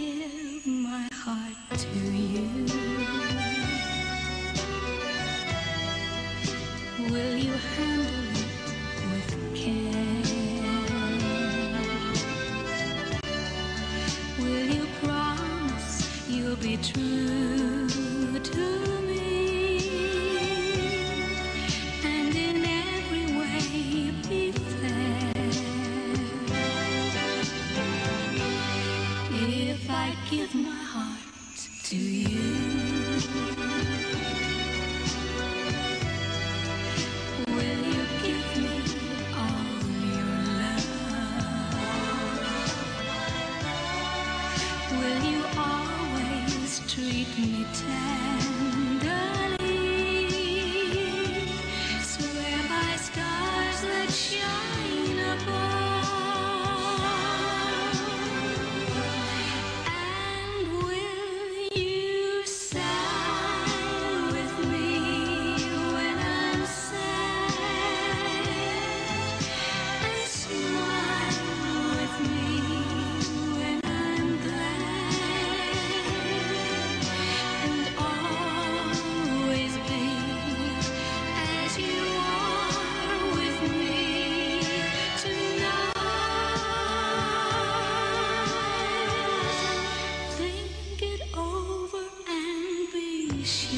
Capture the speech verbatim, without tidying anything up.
give my heart to you, will you handle it with care? Will you promise you'll be true to me, and in every way be fair? If I give my heart to you, will you give me all your love? Will you always treat me tenderly? Swear by stars that shine above. And will you sigh with me when I'm sad, and smile with me when I'm glad, and always be as you are with me tonight? Think it over and be sure